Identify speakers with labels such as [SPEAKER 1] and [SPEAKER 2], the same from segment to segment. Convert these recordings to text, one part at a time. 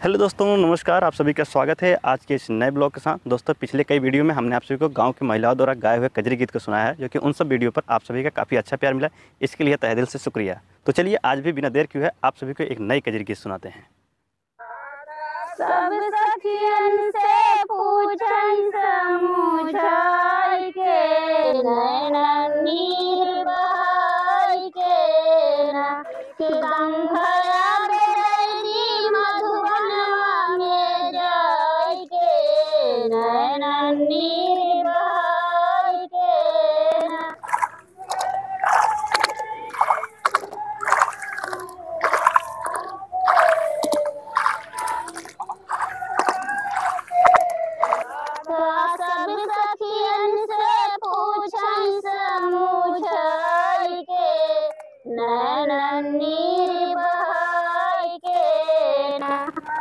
[SPEAKER 1] Hello दोस्तों, नमस्कार। आप सभी का स्वागत है आज के इस नए ब्लॉग के साथ। दोस्तों, पिछले कई वीडियो में हमने आप सभी को गांव की महिलाओं द्वारा गाए हुए कजरी गीत को सुनाया है, जो कि उन सब वीडियो पर आप सभी का काफ़ी अच्छा प्यार मिला। इसके लिए तहे दिल से शुक्रिया। तो चलिए आज भी बिना देर किए हुए आप सभी को एक नई कजरी गीत सुनाते हैं।
[SPEAKER 2] सब सखियन से पूछन समझाई के नैनन नीर बहाई के ना कि गंभरा बेदर्दी मधुबनवा में जाई के नैनन नीर बहाई के ना। सब सखियन से पूछन समझाई के नैनन नीर बहाई के ना।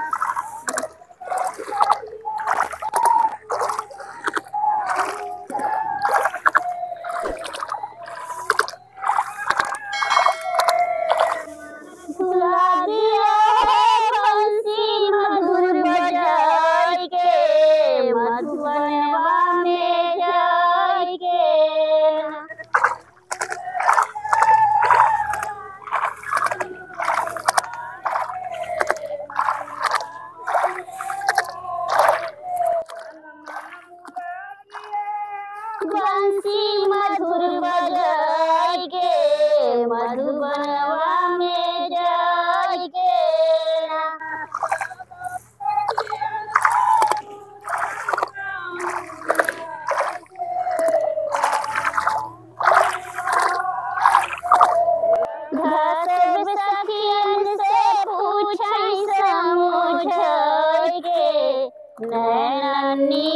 [SPEAKER 2] भुला दिया है बंसी मधुर बजाई के मधुबनवा में जाई के ना। बंसी मधुर बजाई के मधुबनवा में जाई के ना। सब सखियन से पूछन समझाई के नैनन